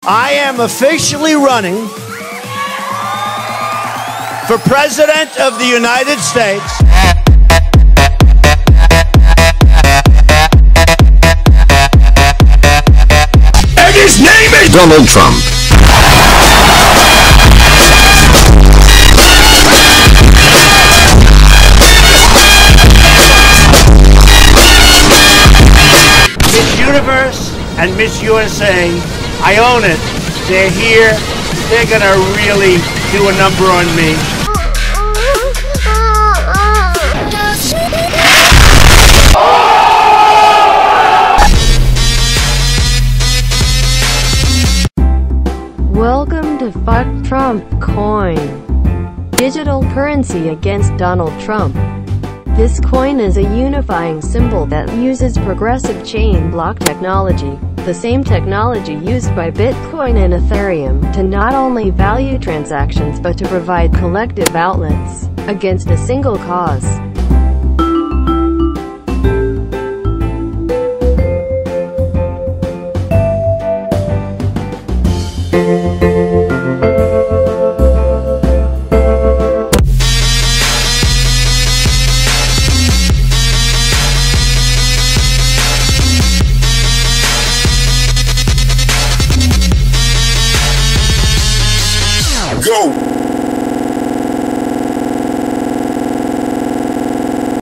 I am officially running for President of the United States. And his name is Donald Trump. Miss Universe and Miss USA, I own it. They're here. They're gonna really do a number on me. Welcome to Fuck Trump Coin. Digital currency against Donald Trump. This coin is a unifying symbol that uses progressive chain block technology, the same technology used by Bitcoin and Ethereum, to not only value transactions but to provide collective outlets against a single cause. Go!